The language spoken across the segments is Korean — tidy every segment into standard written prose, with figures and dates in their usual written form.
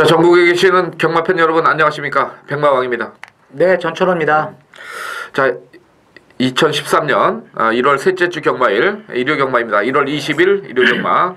자, 전국에 계시는 경마팬 여러분 안녕하십니까? 백마왕입니다. 네, 전철호입니다. 자, 2013년 1월 셋째 주 경마일 일요 경마입니다. 1월 20일 일요 경마.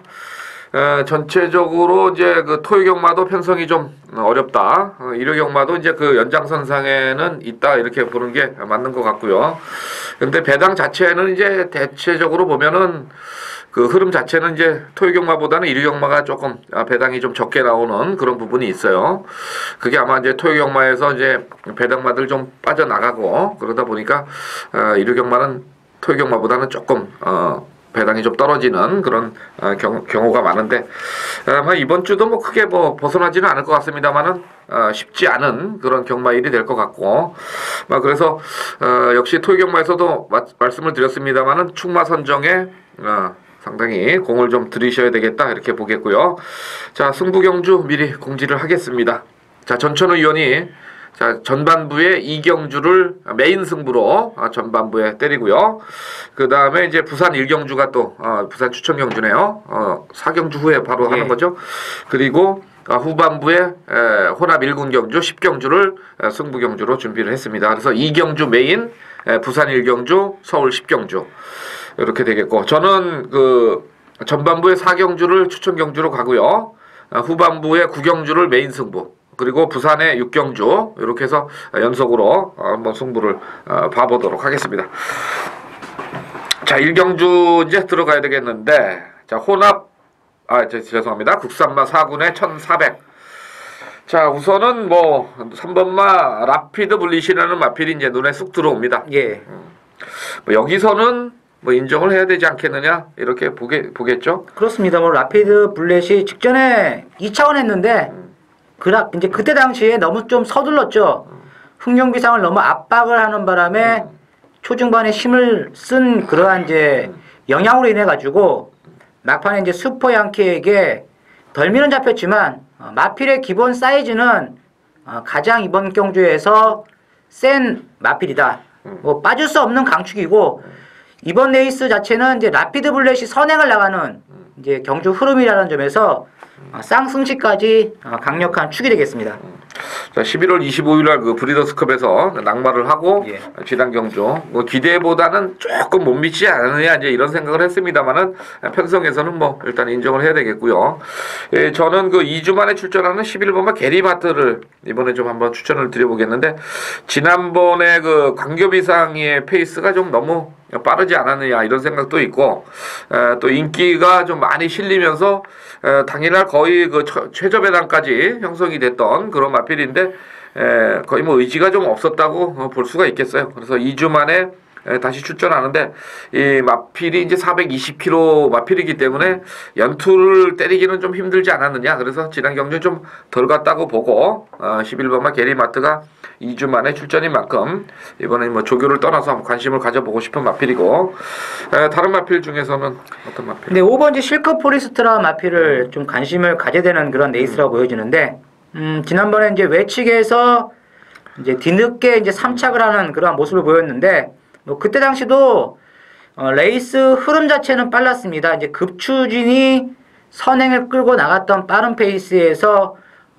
전체적으로 이제 그 토요 경마도 편성이 좀 어렵다. 일요 경마도 이제 그 연장선상에는 있다 이렇게 보는 게 맞는 것 같고요. 근데 배당 자체는 이제 대체적으로 보면은 그 흐름 자체는 이제 토요 경마보다는 일요 경마가 조금 배당이 좀 적게 나오는 그런 부분이 있어요. 그게 아마 이제 토요 경마에서 이제 배당마들 좀 빠져나가고 그러다 보니까 일요 경마는 토요 경마보다는 조금 배당이 좀 떨어지는 그런 경우가 많은데 아마 이번 주도 뭐 크게 뭐 벗어나지는 않을 것 같습니다만은 쉽지 않은 그런 경마일이 될 것 같고 그래서 역시 토요 경마에서도 말씀을 드렸습니다만은 축마 선정에 상당히 공을 좀 들이셔야 되겠다 이렇게 보겠고요. 자, 승부 경주 미리 공지를 하겠습니다. 자, 전천후 위원이 자, 전반부에 이경주를 메인 승부로 전반부에 때리고요. 그 다음에 이제 부산 1경주가 또 부산 추천 경주네요. 4경주 후에 바로 하는 거죠. 그리고 후반부에 혼합 1군 경주 10경주를 승부 경주로 준비를 했습니다. 그래서 2경주 메인, 부산 1경주, 서울 10경주 이렇게 되겠고, 저는 그 전반부에 4경주를 추천 경주로 가고요. 후반부에 9경주를 메인 승부, 그리고 부산의 6경주 이렇게 해서 연속으로 한번 승부를 봐보도록 하겠습니다. 자, 1경주 이제 들어가야 되겠는데, 자, 혼합 죄송합니다. 국산마 4군의 1400. 자, 우선은 뭐 3번마 라피드 블리시라는 마필이 이제 눈에 쑥 들어옵니다. 예. 뭐 여기서는 뭐 인정을 해야 되지 않겠느냐 이렇게 보겠죠. 그렇습니다. 뭐 라피드 블렛이 직전에 2차원 했는데 이제 그때 당시에 너무 좀 서둘렀죠. 흥룡비상을 너무 압박을 하는 바람에 초중반에 힘을 쓴 그러한 이제 영향으로 인해 가지고 막판에 이제 슈퍼 양키에게 덜미는 잡혔지만 마필의 기본 사이즈는 가장 이번 경주에서 센 마필이다. 뭐 빠질 수 없는 강축이고, 이번 레이스 자체는 이제 라피드 블렛이 선행을 나가는 이제 경주 흐름이라는 점에서 쌍승시까지 강력한 축이 되겠습니다. 자, 11월 25일 날 그 브리더스컵에서 낙마를 하고 지단 경주 뭐 기대보다는 조금 못 미치지 않느냐 이제 이런 생각을 했습니다만은 편성에서는 뭐 일단 인정을 해야 되겠고요. 저는 그 2주 만에 출전하는 11번마 게리마트를 이번에 좀 한번 추천을 드려보겠는데, 지난번에 그 광교비상의 페이스가 좀 너무 빠르지 않았느냐 이런 생각도 있고, 또 인기가 좀 많이 실리면서 당일날 거의 그 최저 배당까지 형성이 됐던 그런 마필인데 거의 뭐 의지가 좀 없었다고 볼 수가 있겠어요. 그래서 2주 만에 다시 출전하는데, 이 마필이 이제 420kg 마필이기 때문에 연투를 때리기는 좀 힘들지 않았느냐. 그래서 지난 경주 좀 덜 갔다고 보고 11번마 게리마트가 2주 만에 출전인 만큼 이번에 뭐 조교를 떠나서 한번 관심을 가져보고 싶은 마필이고, 다른 마필 중에서는 어떤 마필? 네, 5번지 실크 포리스트라 마필을 좀 관심을 가져야 되는 그런 레이스라고 보여지는데, 지난번에 이제 외측에서 이제 뒤늦게 이제 3착을 하는 그런 모습을 보였는데, 뭐 그때 당시도 레이스 흐름 자체는 빨랐습니다. 이제 급추진이 선행을 끌고 나갔던 빠른 페이스에서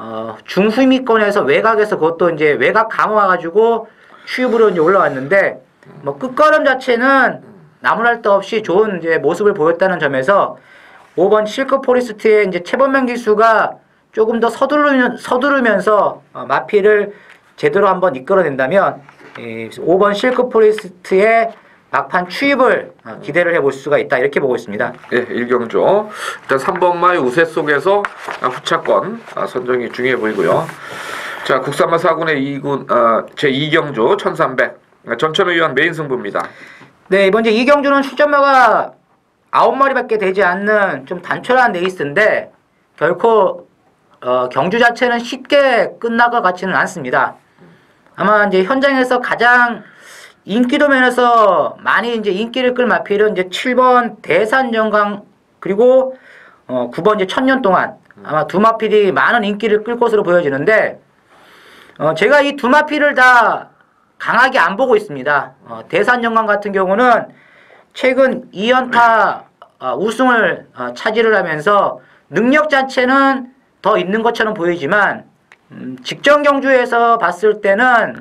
중후미권에서 외곽에서 그것도 이제 외곽 감아가지고 추입으로 이제 올라왔는데, 뭐 끝걸음 자체는 나무랄 데 없이 좋은 이제 모습을 보였다는 점에서 5번 실크 포리스트의 이제 최범명 기수가 조금 더 서두르면서 마필을 제대로 한번 이끌어낸다면 5번 실크 포리스트의 막판 추입을 기대를 해볼 수가 있다 이렇게 보고 있습니다. 예, 1경주 일단 3번마의 우세 속에서 후차권 선정이 중요해 보이고요. 자, 국산마 4군의 2군 제2경주 1300 전천후 위원 메인 승부입니다. 네, 이번 이제 2경주는 출전마가 9마리밖에 되지 않는 좀 단촐한 레이스인데, 결코 경주 자체는 쉽게 끝날 것 같지는 않습니다. 아마 이제 현장에서 가장 인기도 면에서 많이 이제 인기를 끌 마필은 이제 7번 대산정강 그리고 9번 이제 천년 동안 아마 두 마필이 많은 인기를 끌 것으로 보여지는데, 제가 이 두 마필을 다 강하게 안 보고 있습니다. 대산정강 같은 경우는 최근 2연타 우승을 차지를 하면서 능력 자체는 더 있는 것처럼 보이지만 직전 경주에서 봤을 때는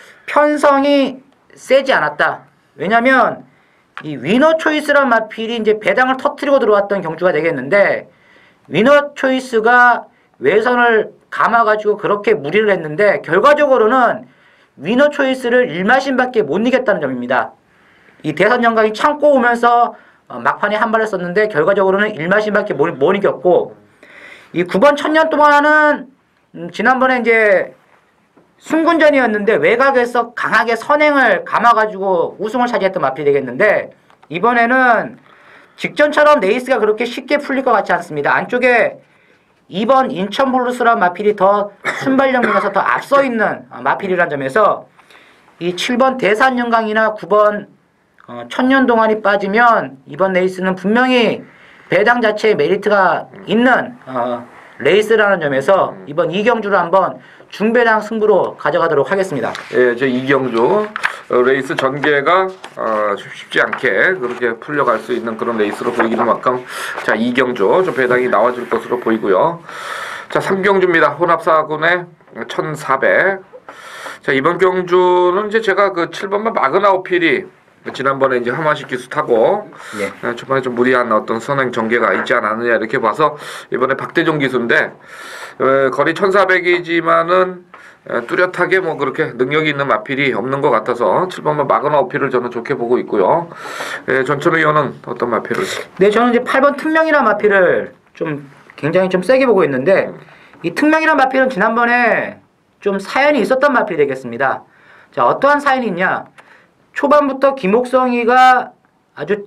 편성이 세지 않았다. 왜냐면 이 위너 초이스란 마필이 이제 배당을 터뜨리고 들어왔던 경주가 되겠는데 위너 초이스가 외선을 감아가지고 그렇게 무리를 했는데 결과적으로는 위너 초이스를 1마신밖에 못 이겼다는 점입니다. 이 대선 영광이 참고 오면서 막판에 한 발을 썼는데 결과적으로는 1마신밖에 못 이겼고 이 9번 천년 동안은 지난번에 이제 승군전이었는데 외곽에서 강하게 선행을 감아가지고 우승을 차지했던 마필이 되겠는데 이번에는 직전처럼 레이스가 그렇게 쉽게 풀릴 것 같지 않습니다. 안쪽에 2번 인천블루스란 마필이 더 순발력 면에서 더 앞서 있는 마필이라는 점에서 이 7번 대산영광이나 9번 천년동안이 빠지면 이번 레이스는 분명히 배당 자체에 메리트가 있는 레이스라는 점에서 이번 이경주를 한번 중배당 승부로 가져가도록 하겠습니다. 예, 제 이경주 레이스 전개가 쉽지 않게 그렇게 풀려갈 수 있는 그런 레이스로 보이기는 만큼 자 이경주 좀 배당이 나와줄 것으로 보이고요. 자 3경주입니다. 혼합사군의 1400. 자 이번 경주는 이제 제가 그 7번만 마그나오필이 지난번에 이제 하마식 기수 타고 예. 초반에 좀 무리한 어떤 선행 전개가 있지 않았느냐 이렇게 봐서 이번에 박대종 기수인데 거리 1400이지만은 뚜렷하게 뭐 그렇게 능력이 있는 마필이 없는 것 같아서 7번만 마그나오필을 저는 좋게 보고 있고요. 전천 의원은 어떤 마필을? 네, 저는 이제 8번 특명이라는 마필을 좀 굉장히 좀 세게 보고 있는데 이 특명이라는 마필은 지난번에 좀 사연이 있었던 마필이 되겠습니다. 자, 어떠한 사연이 있냐? 초반부터 김옥성이가 아주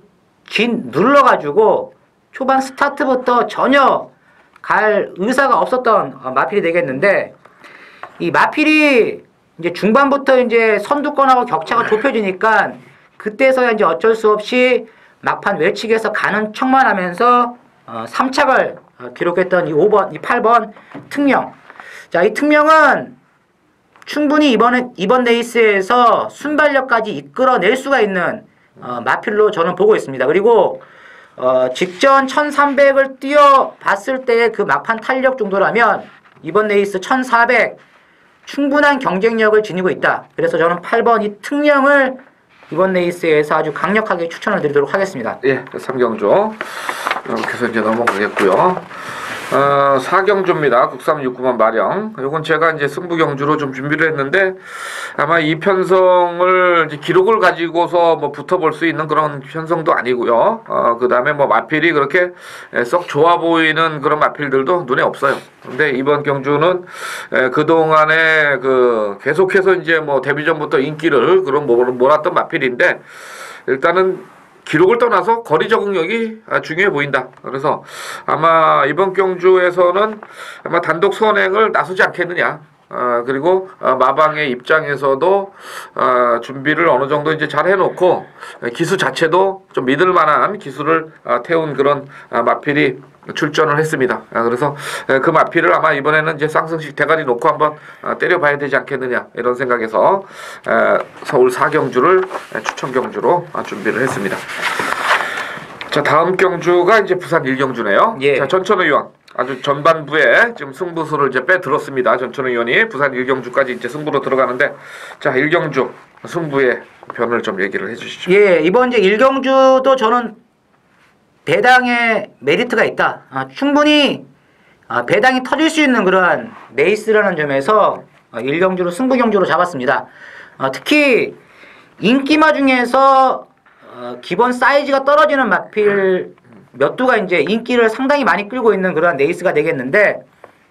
눌러가지고 초반 스타트부터 전혀 갈 의사가 없었던 마필이 되겠는데 이 마필이 이제 중반부터 이제 선두권하고 격차가 좁혀지니까 그때서야 이제 어쩔 수 없이 막판 외측에서 가는 척만 하면서 3착을 기록했던 이 5번, 이 8번 특명. 자, 이 특명은 충분히 이번 레이스에서 순발력까지 이끌어낼 수가 있는 마필로 저는 보고 있습니다. 그리고 직전 1300을 뛰어봤을 때의 그 막판 탄력 정도라면 이번 레이스 1400 충분한 경쟁력을 지니고 있다. 그래서 저는 8번 이 특명을 이번 레이스에서 아주 강력하게 추천을 드리도록 하겠습니다. 예, 3경주 이렇게 해서 이제 넘어가겠고요. 4경주입니다. 국산 69만 마령. 요건 제가 이제 승부경주로 좀 준비를 했는데 아마 이 편성을 이제 기록을 가지고서 뭐 붙어볼 수 있는 그런 편성도 아니고요. 그 다음에 뭐 마필이 그렇게 썩 좋아 보이는 그런 마필들도 눈에 없어요. 근데 이번 경주는 그동안에 계속해서 이제 뭐 데뷔전부터 인기를 그런 몰았던 마필인데 일단은 기록을 떠나서 거리 적응력이 중요해 보인다. 그래서 아마 이번 경주에서는 아마 단독 선행을 나서지 않겠느냐. 그리고 마방의 입장에서도 준비를 어느 정도 이제 잘 해놓고 기수 자체도 좀 믿을 만한 기수를 태운 그런 마필이 출전을 했습니다. 그래서 그 마필을 아마 이번에는 이제 쌍승식 대가리 놓고 한번 때려봐야 되지 않겠느냐 이런 생각에서 서울 4경주를 추천 경주로 준비를 했습니다. 자 다음 경주가 이제 부산 1경주네요. 예. 자 전천 의원. 아주 전반부에 지금 승부수를 이제 빼들었습니다. 전천 의원이 부산 1경주까지 이제 승부로 들어가는데 자 1경주 승부의 변을 좀 얘기를 해주시죠. 예, 이번 이제 1경주도 저는 배당에 메리트가 있다. 충분히 배당이 터질 수 있는 그러한 레이스라는 점에서 1경주로 승부경주로 잡았습니다. 특히 인기마 중에서 기본 사이즈가 떨어지는 마필 몇 두가 이제 인기를 상당히 많이 끌고 있는 그러한 레이스가 되겠는데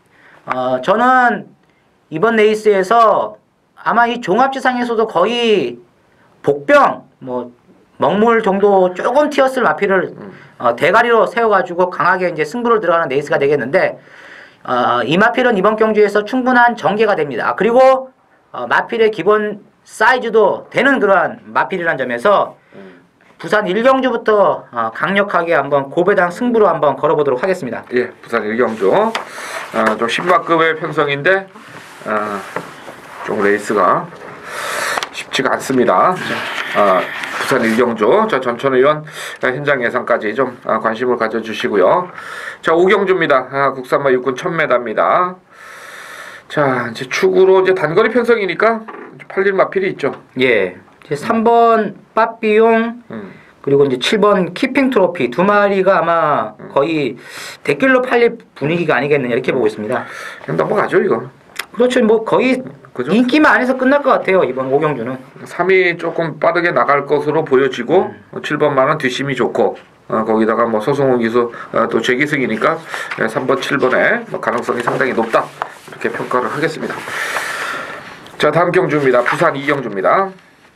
저는 이번 레이스에서 아마 이 종합지상에서도 거의 복병 뭐 먹물 정도 조금 튀었을 마필을 대가리로 세워가지고 강하게 이제 승부를 들어가는 레이스가 되겠는데 이 마필은 이번 경주에서 충분한 전개가 됩니다. 그리고 마필의 기본 사이즈도 되는 그러한 마필이라는 점에서 부산 1경주부터 강력하게 한번 고배당 승부로 한번 걸어보도록 하겠습니다. 예, 부산 1경주 좀 10마급의 편성인데 좀 레이스가 쉽지가 않습니다. 부산 1경주. 자, 전천 의원 현장 예상까지 좀 관심을 가져주시고요. 자, 5경주입니다. 국산마 육군 1000m입니다. 자, 이제 축으로 이제 단거리 편성이니까 팔릴 마필이 있죠. 예. 이제 3번 빠삐용 그리고 이제 7번 키핑 트로피 두 마리가 아마 거의 대길로 팔릴 분위기가 아니겠느냐 이렇게 보고 있습니다. 그냥 넘어가죠, 이거. 그렇죠. 뭐 거의 그죠? 인기만 안에서 끝날 것 같아요. 이번 5경주는. 3위 조금 빠르게 나갈 것으로 보여지고 7번만은 뒷심이 좋고 거기다가 뭐 소승훈 기수 또 재기승이니까 3번, 7번에 뭐 가능성이 상당히 높다 이렇게 평가를 하겠습니다. 자, 다음 경주입니다. 부산 2경주입니다.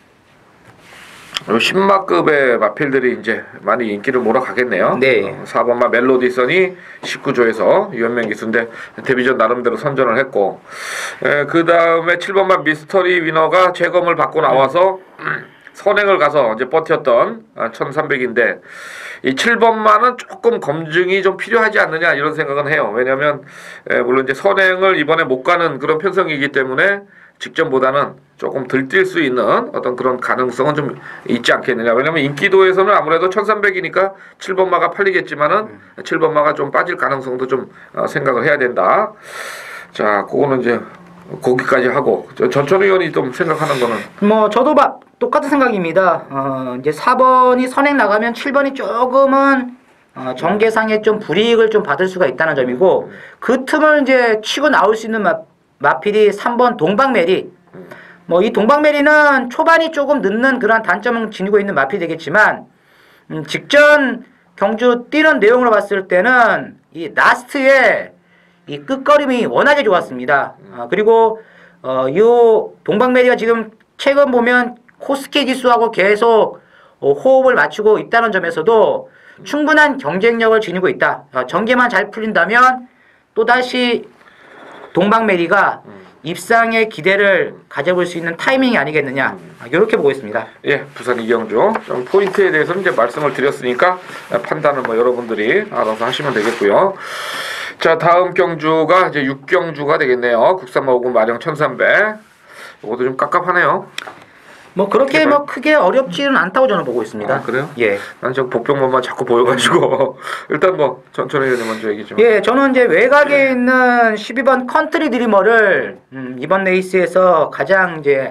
10마급의 마필들이 이제 많이 인기를 몰아가겠네요. 네. 4번마 멜로디선이 19조에서 유현명 기수인데 데뷔전 나름대로 선전을 했고, 그 다음에 7번마 미스터리 위너가 재검을 받고 나와서 선행을 가서 이제 버텼던 1300인데 이 7번마는 조금 검증이 좀 필요하지 않느냐 이런 생각은 해요. 왜냐하면 물론 이제 선행을 이번에 못 가는 그런 편성이기 때문에 직전보다는 조금 덜 뛸 수 있는 어떤 그런 가능성은 좀 있지 않겠느냐. 왜냐면 인기도에서는 아무래도 1300이니까 7번마가 팔리겠지만은 7번마가 좀 빠질 가능성도 좀 생각을 해야 된다. 자, 그거는 이제 거기까지 하고 전천 의원이 좀 생각하는 거는 뭐 저도 똑같은 생각입니다. 이제 4번이 선행 나가면 7번이 조금은 정계상에 좀 불이익을 좀 받을 수가 있다는 점이고 그 틈을 이제 치고 나올 수 있는 마필이 3번 동방메리. 뭐 이 동방메리는 초반이 조금 늦는 그런 단점을 지니고 있는 마필이 되겠지만 직전 경주 뛰는 내용으로 봤을 때는 이 라스트에 이 끝걸음이 워낙에 좋았습니다. 그리고 이 동방메리가 지금 최근 보면 코스케 기수하고 계속 호흡을 맞추고 있다는 점에서도 충분한 경쟁력을 지니고 있다. 전개만 잘 풀린다면 또다시 동방메리가 입상의 기대를 가져볼 수 있는 타이밍이 아니겠느냐 이렇게 보고 있습니다. 예, 부산 2경주 좀 포인트에 대해서는 이제 말씀을 드렸으니까 판단은 뭐 여러분들이 알아서 하시면 되겠고요. 자, 다음 경주가 이제 6경주가 되겠네요. 국산마 5군 마령 1300. 이것도 좀 깝깝하네요. 뭐 그렇게 제발. 뭐 크게 어렵지는 않다고 저는 보고 있습니다. 그래요? 예. 난 저 복병만만 자꾸 보여가지고 일단 뭐 전천 의원님 먼저 얘기 좀. 예, 저는 이제 외곽에 있는 12번 컨트리 드리머를 이번 레이스에서 가장 이제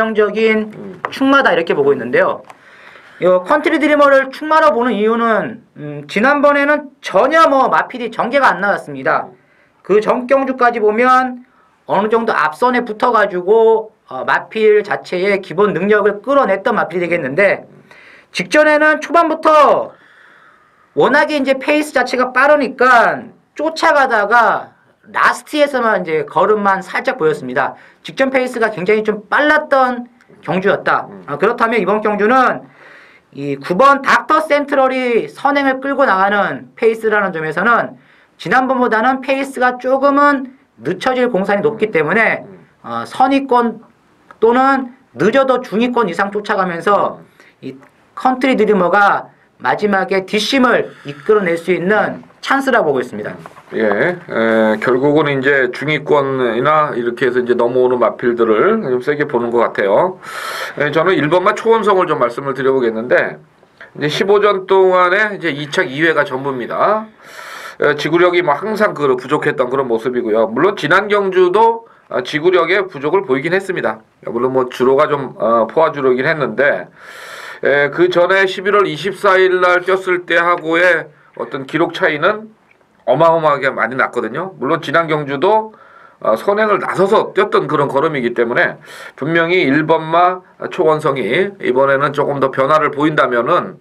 안정적인 축마다 이렇게 보고 있는데요. 이 컨트리 드리머를 축마로 보는 이유는 지난번에는 전혀 뭐 마필이 전개가 안 나왔습니다. 그 전 경주까지 보면 어느 정도 앞선에 붙어가지고 마필 자체의 기본 능력을 끌어냈던 마필이 되겠는데 직전에는 초반부터 워낙에 이제 페이스 자체가 빠르니까 쫓아가다가 라스트에서만 이제 걸음만 살짝 보였습니다. 직전 페이스가 굉장히 좀 빨랐던 경주였다. 그렇다면 이번 경주는 이 9번 닥터 센트럴이 선행을 끌고 나가는 페이스라는 점에서는 지난번보다는 페이스가 조금은 늦춰질 공산이 높기 때문에 선위권 또는 늦어도 중위권 이상 쫓아가면서 이 컨트리 드리머가 마지막에 뒷심을 이끌어낼 수 있는 찬스라고 보고 있습니다. 예, 결국은 이제 중위권이나 이렇게 해서 이제 넘어오는 마필들을 좀 세게 보는 것 같아요. 저는 1번만 초원성을 좀 말씀을 드려보겠는데, 이제 15전 동안에 이제 2착 2회가 전부입니다. 지구력이 뭐 항상 부족했던 그런 모습이고요. 물론 지난 경주도 지구력의 부족을 보이긴 했습니다. 물론 뭐 주로가 좀 포화 주로이긴 했는데, 그 전에 11월 24일 날 뛰었을 때 하고의 어떤 기록 차이는 어마어마하게 많이 났거든요. 물론 지난 경주도 선행을 나서서 뛰었던 그런 걸음이기 때문에 분명히 1번마 초원성이 이번에는 조금 더 변화를 보인다면은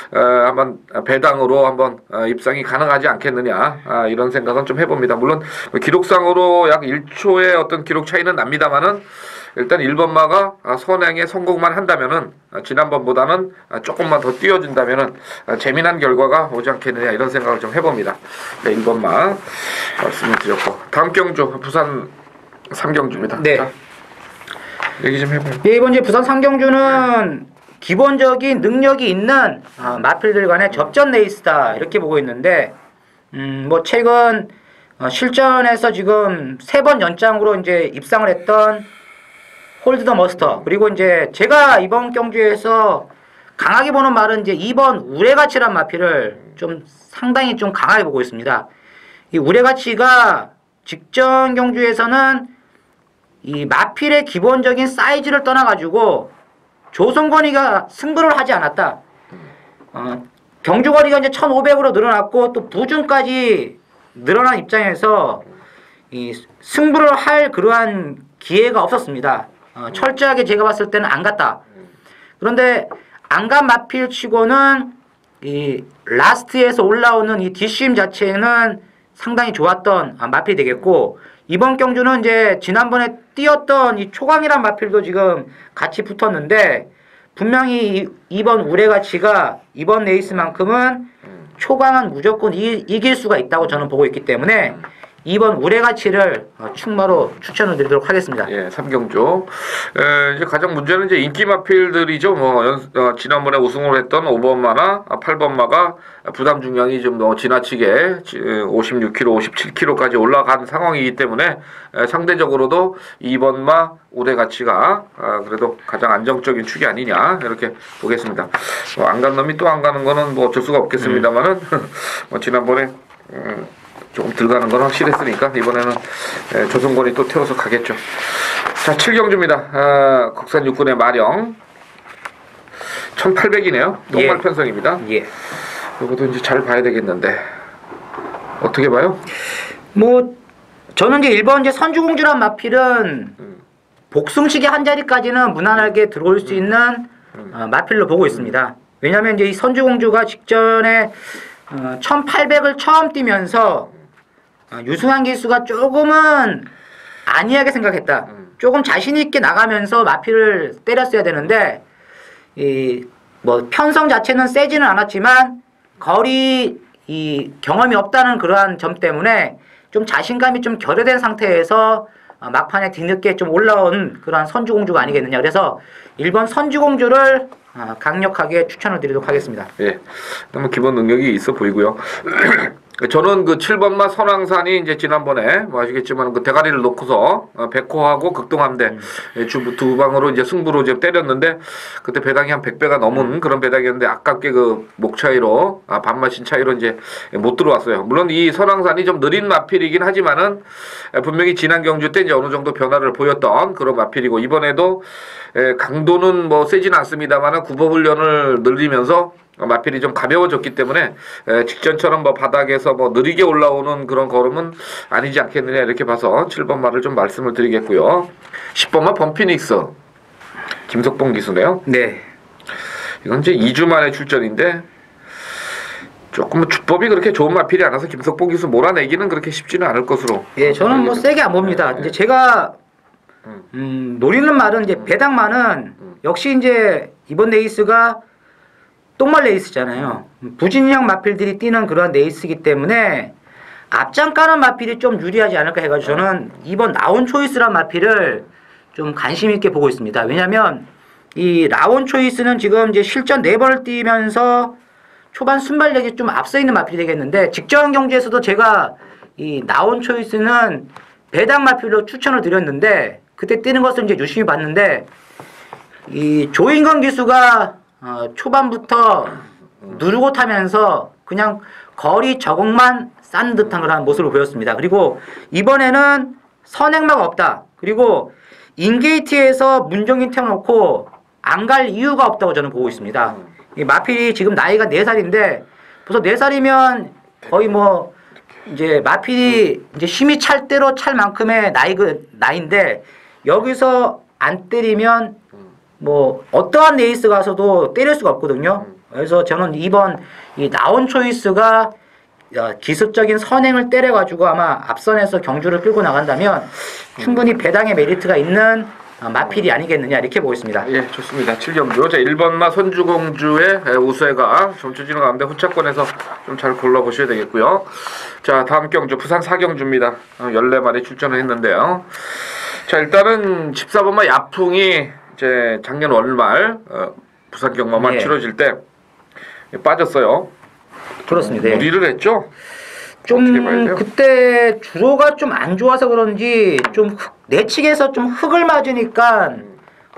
한번 배당으로 한번 입상이 가능하지 않겠느냐 이런 생각은 좀 해봅니다. 물론 기록상으로 약 1초의 어떤 기록 차이는 납니다만은 일단 1번마가 선행에 성공만 한다면은 지난번보다는 조금만 더 뛰어준다면은 재미난 결과가 오지 않겠느냐 이런 생각을 좀 해봅니다. 네, 1번마 말씀을 드렸고 다음 경주 부산 3경주입니다. 네. 자, 얘기 좀 해봐요. 네, 이번 이제 부산 3경주는 기본적인 능력이 있는 마필들 간의 접전 레이스다 이렇게 보고 있는데 뭐 최근 실전에서 지금 3번 연장으로 이제 입상을 했던 홀드 더 머스터 그리고 이제 제가 이번 경주에서 강하게 보는 말은 이제 2번 우레가치란 마필을 좀 상당히 좀 강하게 보고 있습니다. 이 우레가치가 직전 경주에서는 이 마필의 기본적인 사이즈를 떠나가지고 조성건이가 승부를 하지 않았다. 경주거리가 이제 1500으로 늘어났고 또 부준까지 늘어난 입장에서 이 승부를 할 그러한 기회가 없었습니다. 철저하게 제가 봤을 때는 안 갔다. 그런데 안간 마필 치고는 이 라스트에서 올라오는 이 뒷심 자체는 상당히 좋았던 마필이 되겠고, 이번 경주는 이제 지난번에 뛰었던 이 초강이란 마필도 지금 같이 붙었는데, 분명히 이번 우레가치가 이번 레이스만큼은 초강은 무조건 이길 수가 있다고 저는 보고 있기 때문에 이번 우레가치를 충마로 추천을 드리도록 하겠습니다. 예, 3경주. 이제 가장 문제는 이제 인기 마필들이죠. 지난번에 우승을 했던 5번마나 8번마가 부담 중량이 좀 지나치게 56kg, 57kg까지 올라간 상황이기 때문에 상대적으로도 2번마 우레가치가 그래도 가장 안정적인 축이 아니냐 이렇게 보겠습니다. 안 간 놈이 또 안 가는 거는 뭐 어쩔 수가 없겠습니다만은 지난번에 조금 들어가는 건 확실했으니까 이번에는 조성권이 또 태워서 가겠죠. 자, 7경주입니다. 국산 육군의 마령 1800이네요. 똥말 편성입니다. 예. 이것도 이제 잘 봐야 되겠는데 어떻게 봐요? 뭐 저는 이제 1번 이제 선주공주란 마필은 복숭식의 한 자리까지는 무난하게 들어올 수 있는 마필로 보고 있습니다. 왜냐하면 이제 이 선주공주가 직전에 1800을 처음 뛰면서 유승환 기수가 조금은 안이하게 생각했다. 조금 자신 있게 나가면서 마필을 때렸어야 되는데 이 뭐 편성 자체는 세지는 않았지만 거리 이 경험이 없다는 그러한 점 때문에 좀 자신감이 좀 결여된 상태에서 막판에 뒤늦게 좀 올라온 그러한 선주공주가 아니겠느냐. 그래서 1번 선주공주를 강력하게 추천을 드리도록 하겠습니다. 예, 너무 기본 능력이 있어 보이고요. 저는 그 7번마 선왕산이 이제 지난번에 뭐 아시겠지만 그 대가리를 놓고서 백호하고 극동함대 두 방으로 이제 승부로 이제 때렸는데 그때 배당이 한 100배가 넘은 그런 배당이었는데 아깝게 그 목 차이로 반마신 차이로 이제 못 들어왔어요. 물론 이 선왕산이 좀 느린 마필이긴 하지만은 분명히 지난 경주 때 이제 어느 정도 변화를 보였던 그런 마필이고 이번에도 강도는 뭐 세지는 않습니다만은 구법 훈련을 늘리면서 마필이 좀 가벼워졌기 때문에 직전처럼 뭐 바닥에서 뭐 느리게 올라오는 그런 걸음은 아니지 않겠느냐 이렇게 봐서 7번 말을 좀 말씀을 드리겠고요. 10번마 범피닉스 김석봉 기수네요. 네. 이건 이제 2주 만에 출전인데 조금 주법이 그렇게 좋은 마필이 아니라서 김석봉 기수 몰아내기는 그렇게 쉽지는 않을 것으로. 예, 저는 뭐 세게 안 봅니다. 이제 제가 노리는 말은 이제 배당만은 역시 이제 이번 레이스가 똥말 레이스잖아요. 부진형 마필들이 뛰는 그런 레이스이기 때문에 앞장 까는 마필이 좀 유리하지 않을까 해가지고 저는 이번 라온 초이스란 마필을 좀 관심 있게 보고 있습니다. 왜냐면 이 라온 초이스는 지금 이제 실전 4번을 뛰면서 초반 순발력이 좀 앞서 있는 마필이 되겠는데 직전 경주에서도 제가 이 라온 초이스는 배당 마필로 추천을 드렸는데 그때 뛰는 것을 이제 유심히 봤는데 이 조인건 기수가 초반부터 누르고 타면서 그냥 거리 저공만 싼 듯한 그런 모습을 보였습니다. 그리고 이번에는 선행마가 없다. 그리고 인게이트에서 문정인 태워놓고 안 갈 이유가 없다고 저는 보고 있습니다. 이 마필이 지금 나이가 4살인데 벌써 4살이면 거의 뭐 이제 마필이 이제 힘이 찰 대로 찰 만큼의 나이인데 여기서 안 때리면 뭐 어떠한 레이스 가서도 때릴 수가 없거든요. 그래서 저는 이번 이 나온 초이스가 기습적인 선행을 때려가지고 아마 앞선에서 경주를 끌고 나간다면 충분히 배당의 메리트가 있는 마필이 아니겠느냐 이렇게 보겠습니다. 예, 좋습니다. 7경주. 자, 1번마 선주공주의 우세가 점수지는 가운데 후차권에서 좀 잘 골라보셔야 되겠고요. 자, 다음 경주 부산 4경주입니다. 14마리 출전을 했는데요. 자, 일단은 14번마 야풍이 이제 작년 월말 부산 경마만 치러질 때 빠졌어요. 그렇습니다. 무리를 했죠. 좀 그때 주로가 좀 안 좋아서 그런지 좀 내측에서 좀 흙을 맞으니까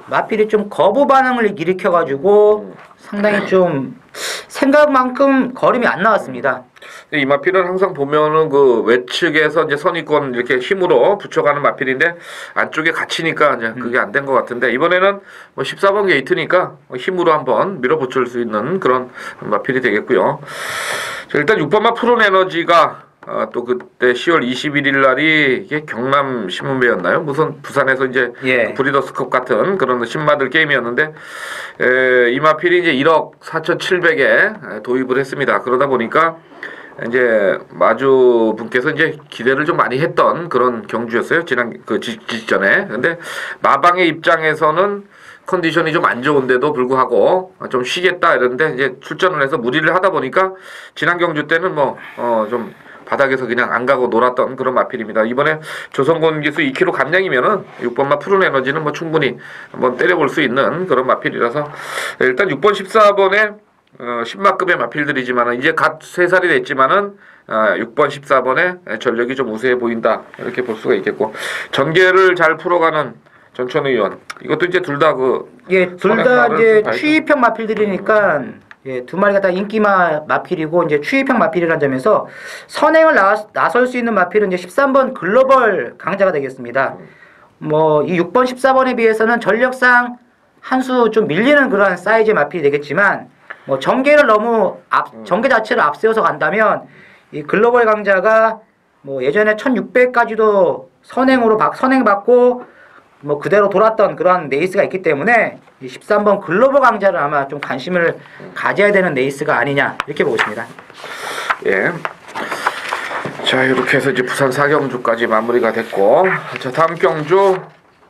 마필이 좀 거부 반응을 일으켜가지고 상당히 좀 생각만큼 걸음이 안 나왔습니다. 이 마필은 항상 보면은 그 외측에서 이제 선입권 이렇게 힘으로 붙여가는 마필인데 안쪽에 갇히니까 이제 그게 안 된 것 같은데 이번에는 뭐 14번 게이트니까 힘으로 한번 밀어붙일 수 있는 그런 마필이 되겠고요. 자, 일단 6번마 푸른 에너지가 또 그때 10월 21일 날이 이게 경남 신문배였나요? 무슨 부산에서 이제 예. 브리더스컵 같은 그런 신마들 게임이었는데 이 마필이 이제 1억 4,700에 도입을 했습니다. 그러다 보니까 이제 마주 분께서 이제 기대를 좀 많이 했던 그런 경주였어요. 지난 그 직전에. 근데 마방의 입장에서는 컨디션이 좀 안 좋은데도 불구하고 좀 쉬겠다 이러는데 이제 출전을 해서 무리를 하다 보니까 지난 경주 때는 뭐 좀 바닥에서 그냥 안 가고 놀았던 그런 마필입니다. 이번에 조선곤 기수 2kg 감량이면은 6번마 푸른 에너지는 뭐 충분히 한번 때려볼 수 있는 그런 마필이라서 일단 6번 14번에 10마급의 마필들이지만은 이제 갓 3살이 됐지만은 6번 14번에 전력이 좀 우세해 보인다 이렇게 볼 수가 있겠고 전개를 잘 풀어가는 전천 의원 이것도 이제 둘 다 그 예, 둘 다 이제 추입형 마필들이니까 예, 두 마리가 다 인기마 마필이고 이제 추입형 마필이라는 점에서 선행을 나설 수 있는 마필은 이제 13번 글로벌 강자가 되겠습니다. 뭐 이 6번 14번에 비해서는 전력상 한 수 좀 밀리는 그러한 사이즈의 마필이 되겠지만 뭐 전개를 너무 전개 자체를 앞세워서 간다면 이 글로벌 강자가 뭐 예전에 1600까지도 선행받고 뭐 그대로 돌았던 그런 레이스가 있기 때문에 이 13번 글로벌 강자를 아마 좀 관심을 가져야 되는 레이스가 아니냐 이렇게 보고 있습니다. 예. 자 이렇게 해서 이제 부산 4경주까지 마무리가 됐고 자 다음 경주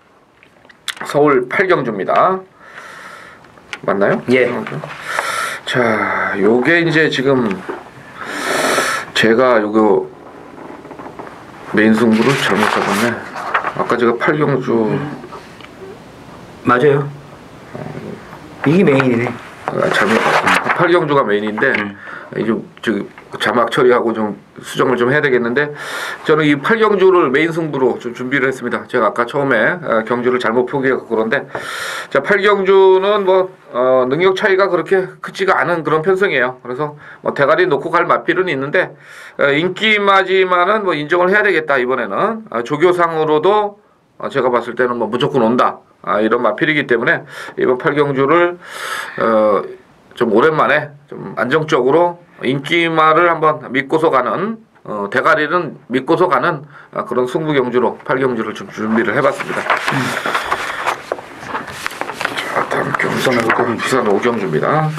서울 8경주입니다. 맞나요? 예. 자 요게 이제 지금 제가 요거 메인 승부를 잘못 잡았네. 아까 제가 8경주 맞아요. 이게 메인이네. 잘못 8경주가 메인인데 이제 자막 처리하고 좀 수정을 좀 해야 되겠는데 저는 이 8경주를 메인 승부로 좀 준비를 했습니다. 제가 아까 처음에 경주를 잘못 표기해서 그런데 자 8경주는 뭐 능력 차이가 그렇게 크지가 않은 그런 편성이에요. 그래서 뭐 대가리 놓고 갈 맛필은 있는데 인기마지만은 뭐 인정을 해야 되겠다 이번에는 조교상으로도 제가 봤을 때는 뭐 무조건 온다 이런 맛필이기 때문에 이번 8경주를 좀 오랜만에 좀 안정적으로 인기마를 한번 믿고서 가는 대가리는 믿고서 가는 그런 승부 경주로 8경주를 좀 준비를 해봤습니다. 자 다음 경주는 부산 5경주입니다.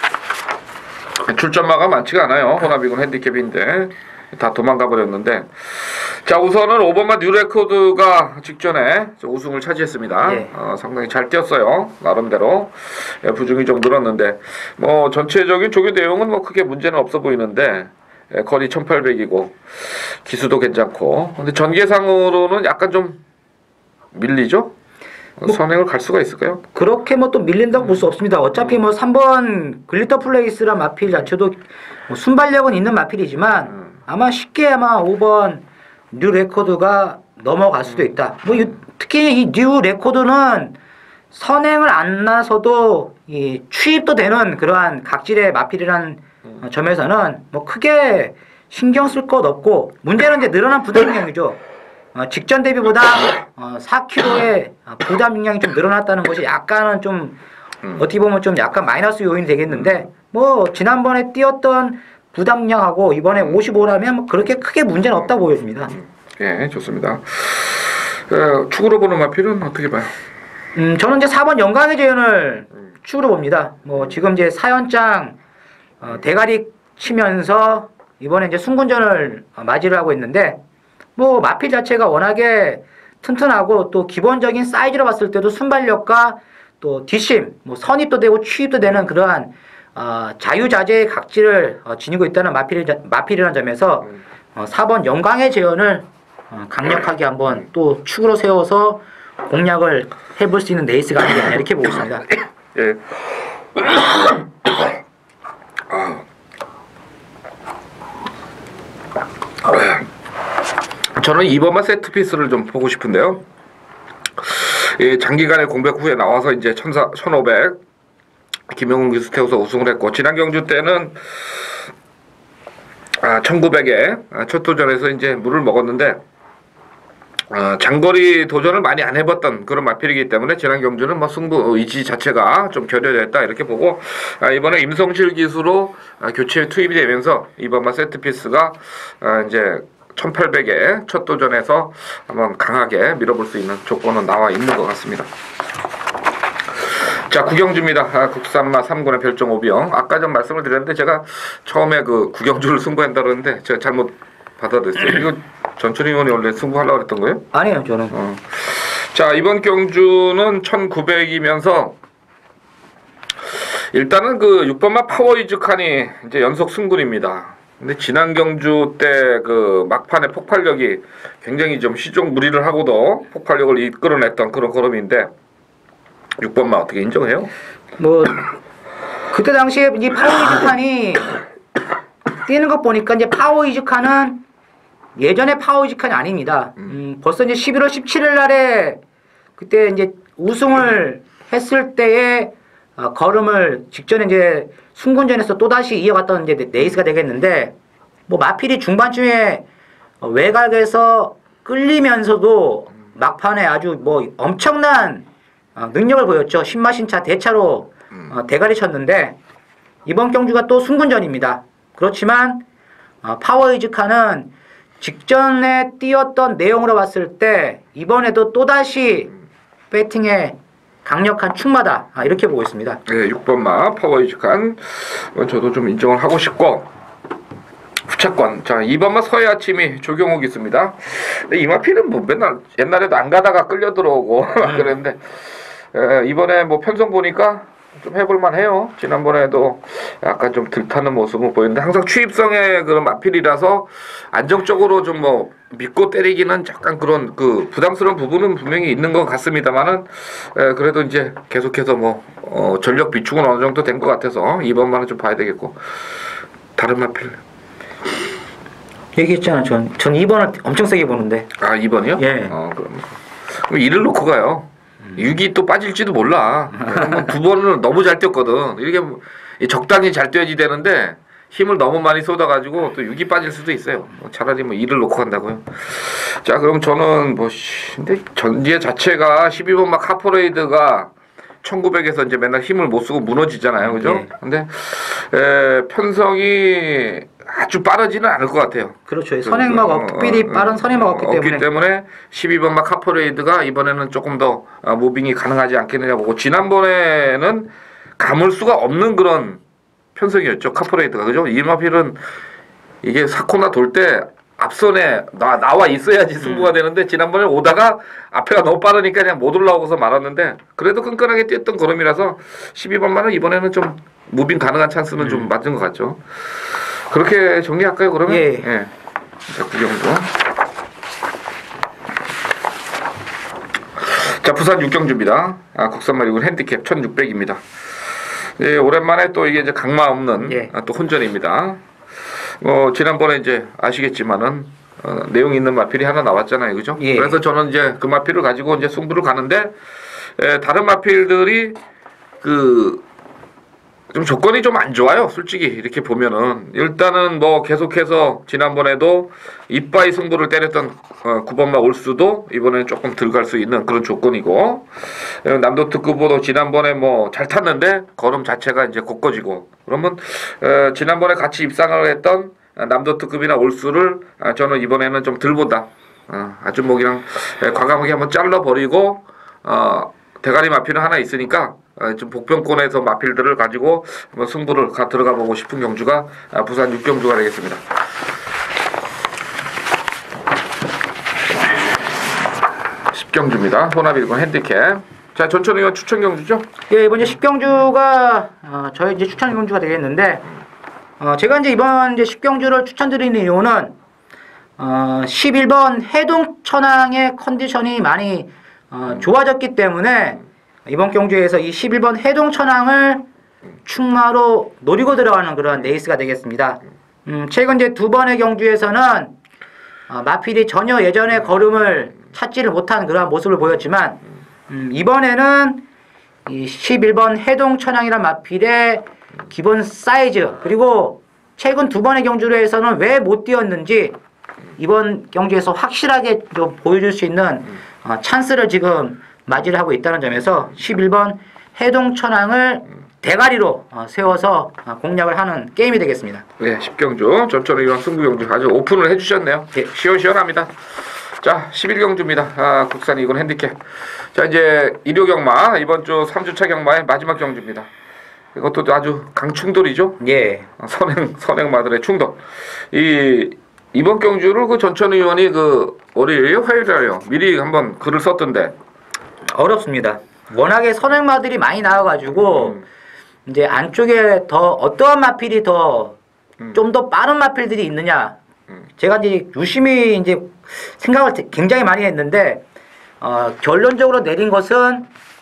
출전마가 많지가 않아요. 호나비군 핸디캡인데 다 도망가 버렸는데 자 우선은 5번마 뉴레코드가 직전에 우승을 차지했습니다. 예. 상당히 잘 뛰었어요. 나름대로 부중이 좀 늘었는데 뭐 전체적인 조교 내용은 뭐 크게 문제는 없어 보이는데 거리 1800이고 기수도 괜찮고 근데 전개상으로는 약간 좀 밀리죠? 선행을 갈 수가 있을까요? 그렇게 뭐 또 밀린다고 볼 수 없습니다. 어차피 뭐 3번 글리터 플레이스란 마필 자체도 뭐 순발력은 있는 마필이지만 아마 쉽게 아마 5번 뉴 레코드가 넘어갈 수도 있다. 뭐 특히 이 뉴 레코드는 선행을 안 나서도 이 추입도 되는 그러한 각질의 마필이라는 점에서는 뭐 크게 신경 쓸 것 없고 문제는 이제 늘어난 부담 능력이죠. 직전 대비보다 4kg의 부담 능량이 좀 늘어났다는 것이 약간은 좀 어떻게 보면 좀 약간 마이너스 요인이 되겠는데 뭐 지난번에 뛰었던 부담 능량하고 이번에 55라면 뭐 그렇게 크게 문제는 없다 보여집니다. 예, 좋습니다. 축으로 보는 마필은 어떻게 봐요? 저는 이제 4번 영광의 재현을 축으로 봅니다. 뭐 지금 이제 사연장 대가리 치면서 이번에 이제 순군전을 맞이를 하고 있는데 뭐 마필 자체가 워낙에 튼튼하고 또 기본적인 사이즈로 봤을 때도 순발력과 또 뒷심, 뭐 선입도 되고 추입도 되는 그러한 자유자재의 각질을 지니고 있다는 마필이라는 점에서 4번 영광의 재현을 강력하게 한번 또 축으로 세워서 공략을 해볼 수 있는 레이스가 아니겠냐 이렇게 보고 있습니다. 예. 저는 2번만 세트피스를 좀 보고 싶은데요. 장기간의 공백 후에 나와서 이제 1500 김영훈 기수 태워서 우승을 했고, 지난 경주 때는 1900에 첫 도전에서 이제 물을 먹었는데, 장거리 도전을 많이 안 해봤던 그런 마필이기 때문에 지난 경주는 뭐 승부 의지 자체가 좀 결여됐다 이렇게 보고, 이번에 임성실 기수로 교체에 투입이 되면서 이번만 세트피스가 이제 1800에 첫 도전에서 한번 강하게 밀어볼 수 있는 조건은 나와 있는 것 같습니다. 자, 구경주입니다. 국산마 3군의 별정 오비영. 아까 좀 말씀을 드렸는데 제가 처음에 그 구경주를 승부한다 그러는데 제가 잘못 받아들였어요. 이거 전철 의원이 원래 승부하려고 했던 거예요? 아니에요, 저는. 자, 이번 경주는 1900이면서 일단은 그 6번마 파워이즈 칸이 이제 연속 승군입니다. 근데 지난 경주 때 그 막판에 폭발력이 굉장히 좀 시종 무리를 하고도 폭발력을 이끌어냈던 그런 걸음인데 6번마 어떻게 인정해요? 뭐 그때 당시에 이 파워이즈 칸이 뛰는 것 보니까 이제 파워이즈 칸은 예전의 파워이즈 칸이 아닙니다. 벌써 이제 11월 17일 날에 그때 이제 우승을 했을 때의 걸음을 직전에 이제 순군전에서 또 다시 이어갔던 이제 레이스가 되겠는데, 뭐 마필이 중반쯤에 외곽에서 끌리면서도 막판에 아주 뭐 엄청난 능력을 보였죠. 신마신차 대차로 대가리 쳤는데, 이번 경주가 또 순군전입니다. 그렇지만 파워이즈 칸은 직전에 뛰었던 내용으로 봤을 때 이번에도 또다시 배팅에 강력한 충마다, 이렇게 보고 있습니다. 네, 6번마 파워이즈 칸 저도 좀 인정을 하고 싶고, 후차권. 자, 2번마 서해 아침이 조경욱 있습니다. 근데 이 마피는 뭐 맨날 옛날에도 안 가다가 끌려 들어오고 그랬는데, 이번에 뭐 편성 보니까 좀 해볼만 해요. 지난번에도 약간 좀 들타는 모습을 보였는데, 항상 추입성의 그런 마필이라서 안정적으로 좀 뭐 믿고 때리기는 약간 그런 그 부담스러운 부분은 분명히 있는 것 같습니다만은, 그래도 이제 계속해서 뭐 전력 비축은 어느 정도 된 것 같아서 이번만은 좀 봐야 되겠고. 다른 마필 얘기했잖아. 전 2번을 엄청 세게 보는데. 2번이요? 예. 그럼 1을 놓고 가요. 6이 또 빠질지도 몰라. 두 번을 너무 잘 뛰었거든. 이렇게 적당히 잘 뛰어야지 되는데 힘을 너무 많이 쏟아가지고 또 6이 빠질 수도 있어요. 차라리 뭐 2를 놓고 간다고요. 자, 그럼 저는 뭐 근데 전제 자체가 12번마 카퍼레이드가 1900에서 이제 맨날 힘을 못 쓰고 무너지잖아요, 그죠? 예. 근데 편성이 아주 빠르지는 않을 것 같아요. 그렇죠. 선행마가 특별히 빠른 선행마가 없기 때문에 12번마 카퍼레이드가 이번에는 조금 더 무빙이 가능하지 않겠느냐 보고, 지난번에는 감을 수가 없는 그런 편성이었죠, 카퍼레이드가. 그죠? 이 마필은 이게 4코나 돌 때 앞선에 나와 있어야지 승부가 되는데, 지난번에 오다가 앞에가 너무 빠르니까 그냥 못 올라오고서 말았는데, 그래도 끈끈하게 뛰었던 걸음이라서 12번만은 이번에는 좀 무빙 가능한 찬스는 좀 맞은 것 같죠. 그렇게 정리할까요, 그러면? 예. 자, 그 정도. 자, 부산 육경주입니다. 국산말 6은 핸디캡 1600입니다. 예, 오랜만에 또 이게 이제 강마 없는 또 혼전입니다. 지난번에 이제 아시겠지만은 내용 있는 마필이 하나 나왔잖아요, 그죠? 예. 그래서 저는 이제 그 마필을 가지고 이제 승부를 가는데, 다른 마필들이 좀 조건이 좀 안 좋아요, 솔직히 이렇게 보면은. 일단은 뭐 계속해서 지난번에도 이빠이 승부를 때렸던 9번마 올수도 이번에는 조금 들어갈 수 있는 그런 조건이고, 남도 특급보도 지난번에 뭐 잘 탔는데 걸음 자체가 이제 곧거지고, 그러면 지난번에 같이 입상을 했던 남도 특급이나 올수를 저는 이번에는 좀 덜 본다. 아주 뭐 그냥 과감하게 한번 잘라버리고, 대가리 마필은 하나 있으니까 좀 복병권에서 마필들을 가지고 한번 승부를 들어가 보고 싶은 경주가 부산 육경주가 되겠습니다. 경주입니다. 호나비건 핸디캡. 자, 전천 의원 추천 경주죠? 예, 이번 이제 10경주가 저희 이제 추천 경주가 되겠는데, 제가 이제 이번 이제 10경주를 추천드리는 이유는 11번 해동 천왕의 컨디션이 많이 좋아졌기 때문에 이번 경주에서 이 11번 해동 천왕을 충마로 노리고 들어가는 그런 레이스가 되겠습니다. 최근 이제 두 번의 경주에서는 마필이 전혀 예전의 걸음을 찾지를 못한 그러한 모습을 보였지만, 이번에는 이 11번 해동 천양이란 마필의 기본 사이즈 그리고 최근 두 번의 경주로 해서는 왜 못 뛰었는지 이번 경주에서 확실하게 좀 보여줄 수 있는 찬스를 지금 맞이를 하고 있다는 점에서 11번 해동 천왕을 대가리로 세워서 공략을 하는 게임이 되겠습니다. 네, 10경주 전천의왕 승부경주 아주 오픈을 해주셨네요. 예. 시원시원합니다. 자, 11경주입니다. 국산 이건 핸디캡. 자, 이제 일요경마 이번 주 3주차 경마의 마지막 경주입니다. 이것도 아주 강충돌이죠. 예. 선행마들의 충돌. 이번 경주를 그 전천 의원이 그 월요일 화요일이요 미리 한번 글을 썼던데 어렵습니다. 워낙에 선행마들이 많이 나와가지고 이제 안쪽에 더 어떠한 마필이 더 좀 더 빠른 마필들이 있느냐. 제가 이제 유심히 이제 생각을 굉장히 많이 했는데 결론적으로 내린 것은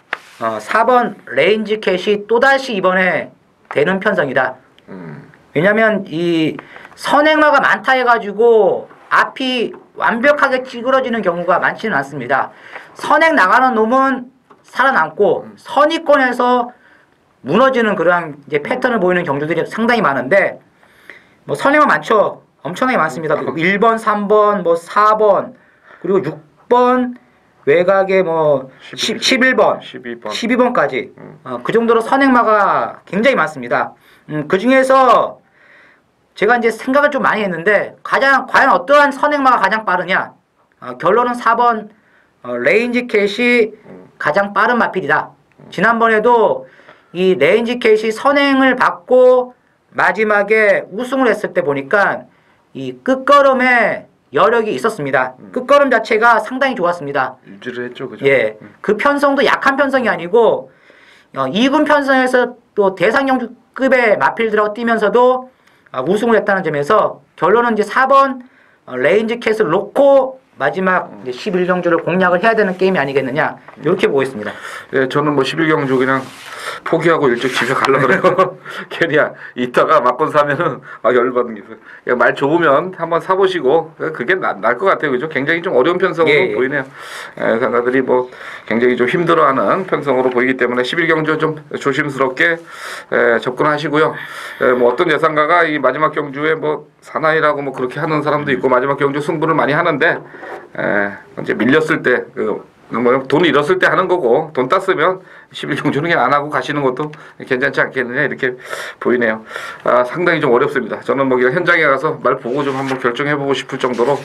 4번 레인지 캣이 또다시 이번에 되는 편성이다. 왜냐면 이 선행마가 많다 해가지고 앞이 완벽하게 찌그러지는 경우가 많지는 않습니다. 선행 나가는 놈은 살아남고 선위권에서 무너지는 그런 이제 패턴을 보이는 경주들이 상당히 많은데 뭐 선행마 많죠. 엄청나게 많습니다. 1번, 3번, 뭐 4번, 그리고 6번 외곽에 뭐 11번, 12번까지 그 정도로 선행마가 굉장히 많습니다. 그 중에서 제가 이제 생각을 좀 많이 했는데 과연 어떠한 선행마가 가장 빠르냐? 결론은 4번 레인지 캣이 가장 빠른 마필이다. 지난번에도 이 레인지 캣이 선행을 받고 마지막에 우승을 했을 때 보니까 이 끝걸음에 여력이 있었습니다. 끝걸음 자체가 상당히 좋았습니다. 유지를 했죠, 그죠? 예, 그 편성도 약한 편성이 아니고 2군 편성에서 또 대상경주급의 마필들하고 뛰면서도 우승을 했다는 점에서 결론은 이제 4번 레인지 캣을 놓고 마지막 11경주를 공략을 해야 되는 게임이 아니겠느냐 이렇게 보고 있습니다. 예, 저는 뭐 11경주 그냥 포기하고 일찍 집에 가려고 그래요. 괜히 이따가 막건 사면은 막 열받는 게 있어요. 말 좋으면 한번 사보시고 그게 나을 것 같아요. 그죠? 굉장히 좀 어려운 편성으로 예. 보이네요. 상가들이 뭐 굉장히 좀 힘들어하는 편성으로 보이기 때문에 11경주 좀 조심스럽게 접근하시고요. 뭐 어떤 예상가가 이 마지막 경주에 뭐 사나이라고 뭐 그렇게 하는 사람도 있고 마지막 경주 승부를 많이 하는데 이제 밀렸을 때 뭐 돈 잃었을 때 하는 거고 돈 땄으면 11경주는 그냥 안 하고 가시는 것도 괜찮지 않겠느냐 이렇게 보이네요. 상당히 좀 어렵습니다. 저는 뭐 그냥 현장에 가서 말 보고 좀 한번 결정해보고 싶을 정도로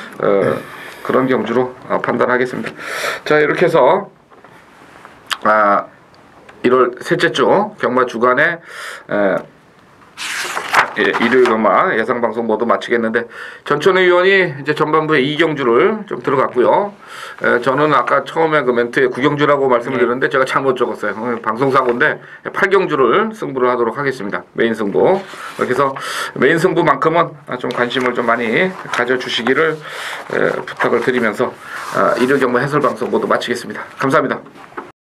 그런 경주로 판단하겠습니다. 자, 이렇게 해서 1월 셋째 주 경마 주간에 일요일 경마 예상 방송 모두 마치겠는데 전천 의원이 이제 전반부에 2경주를 좀 들어갔고요. 저는 아까 처음에 그 멘트에 9경주라고 말씀을 드렸는데 제가 잘못 적었어요. 방송사고인데 8경주를 승부를 하도록 하겠습니다. 메인 승부. 그래서 메인 승부만큼은 좀 관심을 좀 많이 가져주시기를 부탁을 드리면서 일요일 경마 해설 방송 모두 마치겠습니다. 감사합니다.